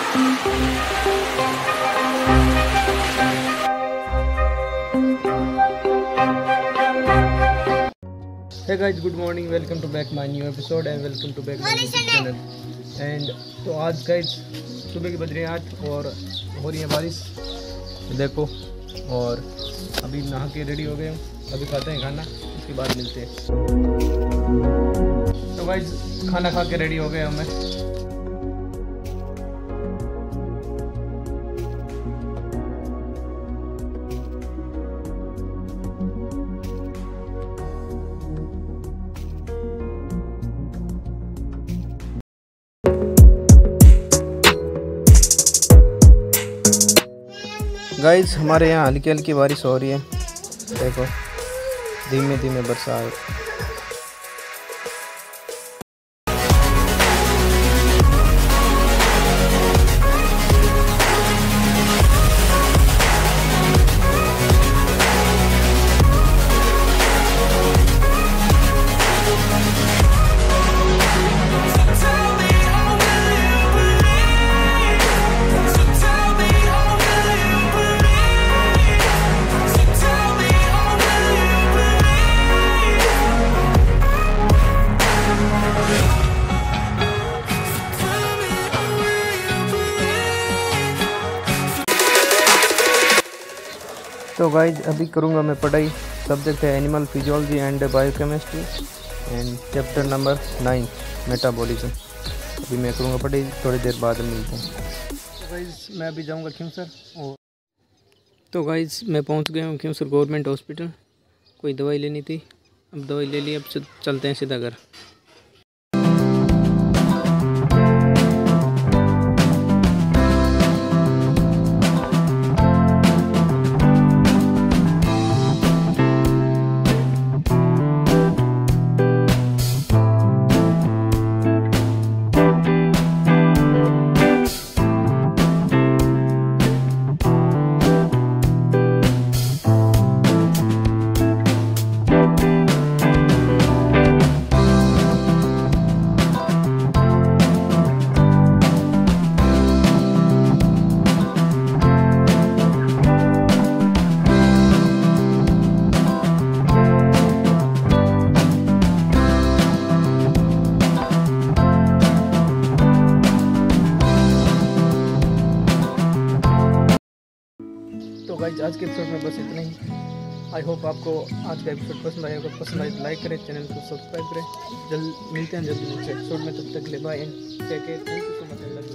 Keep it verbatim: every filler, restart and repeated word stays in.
Hey guys, good morning. Welcome to back my new episode and welcome to back my YouTube channel. And तो आज guys सुबह की बज रही हैं आठ और हो रही है बारिश, देखो। और अभी नहा के रेडी हो गए, अभी खाते हैं खाना, उसके बाद मिलते हैं। तो गाइस खाना खा के रेडी हो गए हमें। गाइस हमारे यहाँ हल्की हल्की बारिश हो रही है, देखो धीमे धीमे बरसात। तो गाइज अभी करूँगा मैं पढ़ाई। सब्जेक्ट है animal physiology and biochemistry and chapter number nine metabolism. अभी मैं करूँगा पढ़ाई, थोड़ी देर बाद मिलते हैं। तो गाइज मैं अभी जाऊँगा खिमसर। और तो गाइज मैं पहुँच गया हूँ खिमसर गवर्नमेंट हॉस्पिटल। कोई दवाई लेनी थी, अब दवाई ले ली, अब चलते हैं सीधा घर। तो गाइज आज के एपिसोड में बस इतना ही। आई होप आपको आज का एपिसोड पसंद आया होगा। पसंद आए तो लाइक करें, चैनल को सब्सक्राइब करें। जल्द मिलते हैं जल्द नेक्स्ट एपिसोड में, तब तक ले bye and take care. Thank you so much.